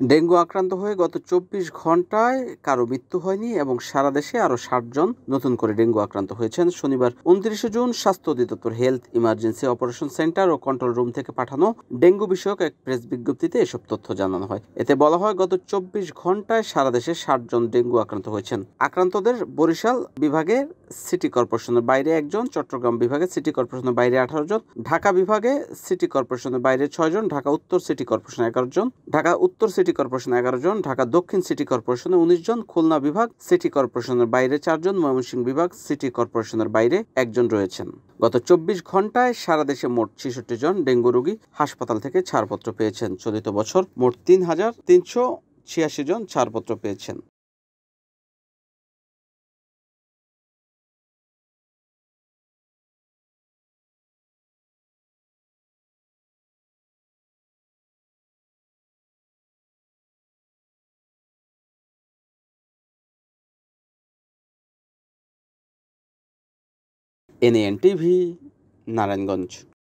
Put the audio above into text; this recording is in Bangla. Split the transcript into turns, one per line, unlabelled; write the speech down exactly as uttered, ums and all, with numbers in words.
ডেঙ্গু আক্রান্ত হয়ে গত চব্বিশ ঘন্টায় কারো মৃত্যু হয়নি এবং সারা দেশে আরও ষাট জন নতুন করে ডেঙ্গু আক্রান্ত হয়েছেন। শনিবার উনত্রিশে জুন স্বাস্থ্য অধিদপ্তর হেলথ ইমার্জেন্সি অপারেশন সেন্টার ও কন্ট্রোল রুম থেকে পাঠানো ডেঙ্গু বিষয়ক এক প্রেস বিজ্ঞপ্তিতে এসব তথ্য জানানো হয়। এতে বলা হয়, গত চব্বিশ ঘন্টায় সারা দেশে ষাট জন ডেঙ্গু আক্রান্ত হয়েছেন। আক্রান্তদের বরিশাল বিভাগের সিটি কর্পোরেশনের বাইরে একজন, চট্টগ্রাম বিভাগের সিটি কর্পোরেশনের বাইরে আঠারো জন, ঢাকা বিভাগে সিটি কর্পোরেশনের বাইরে ছয় জন, ঢাকা উত্তর সিটি কর্পোরেশন এগারো জন, ঢাকা উত্তর সিটি কর্পোরেশন এগারো জন, ঢাকা দক্ষিণ সিটি কর্পোরেশনে উনিশ জন, খুলনা বিভাগ সিটি কর্পোরেশনের বাইরে চারজন, ময়মনসিংহ বিভাগ সিটি কর্পোরেশনের বাইরে একজন রয়েছেন। গত চব্বিশ ঘন্টায় সারা দেশে মোট ছেষট্টি জন ডেঙ্গু রোগী হাসপাতাল থেকে ছাড়পত্র পেয়েছেন। চলিত বছর মোট তিন হাজার তিনশো ছিয়াশি জন ছাড়পত্র পেয়েছেন। N N TV, Narayanganj.